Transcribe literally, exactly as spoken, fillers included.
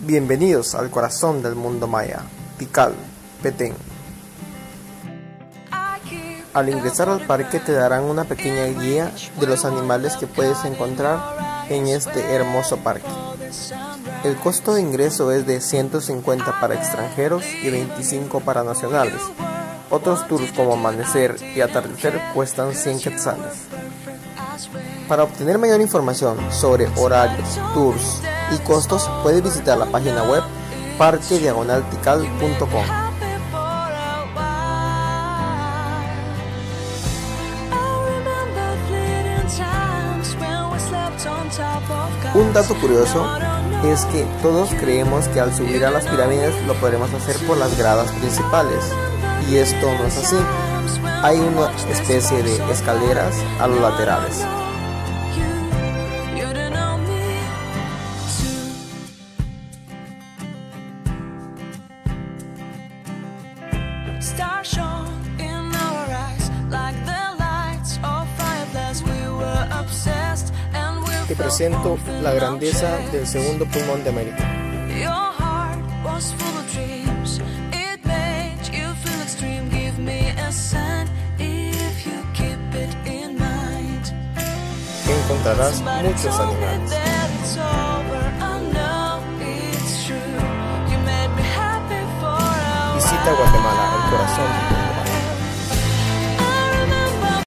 Bienvenidos al corazón del mundo maya, Tikal, Petén. Al ingresar al parque te darán una pequeña guía de los animales que puedes encontrar en este hermoso parque. El costo de ingreso es de ciento cincuenta para extranjeros y veinticinco para nacionales. Otros tours como amanecer y atardecer cuestan cien quetzales. Para obtener mayor información sobre horarios, tours y costos, puedes visitar la página web parque diagonal tikal punto com. Un dato curioso es que todos creemos que al subir a las pirámides lo podremos hacer por las gradas principales, y esto no es así. Hay una especie de escaleras a los laterales. Te presento la grandeza del segundo pulmón de América. Encontrarás muchos animales. Visita Guatemala, el corazón.